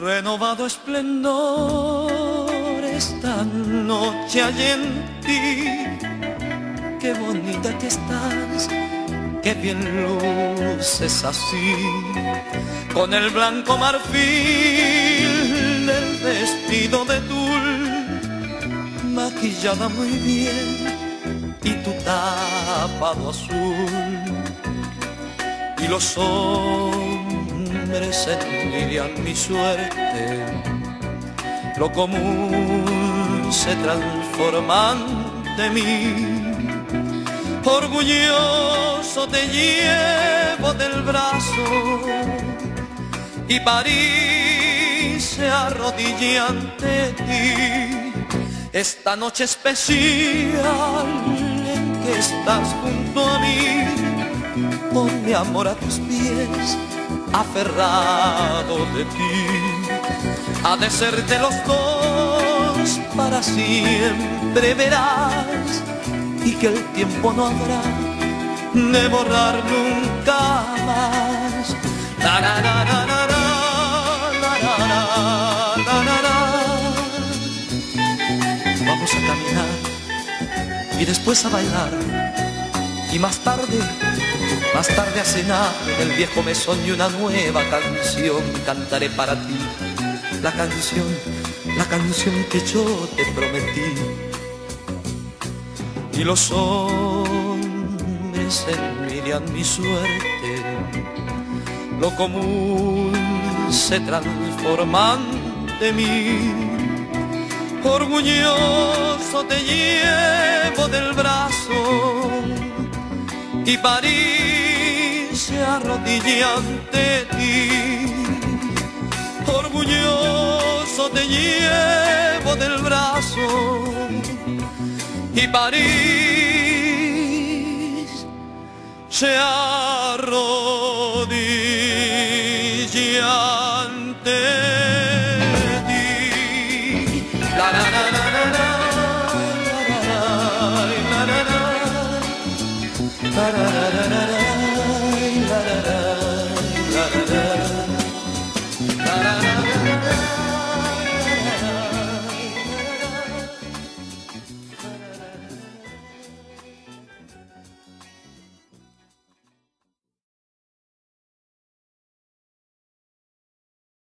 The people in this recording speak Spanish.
renovado esplendor esta noche hay en ti. Qué bonita que estás, qué bien luces así, con el blanco marfil del vestido de tul, maquillada muy bien y tu tapado azul. Y los hombres envidian mi suerte, lo común se transforma ante mí. Orgulloso te llevo del brazo y París se arrodilla ante ti. Esta noche especial en que estás junto a mí, con mi amor a tus pies, aferrado de ti. Ha de ser de los dos para siempre, verás, y que el tiempo no habrá de borrar nunca más. La, la, la, la, la, la, la, la, la, la, la. Vamos a caminar y después a bailar, y más tarde a cenar en el viejo mesón, y una nueva canción cantaré para ti. La canción que yo te prometí. Y los hombres envidian mi suerte, lo común se transforma ante mí. Orgulloso te llevo del brazo y París se arrodilla ante ti. Orgulloso te llevo del brazo y París se arrodilla ante ti. La, la, la.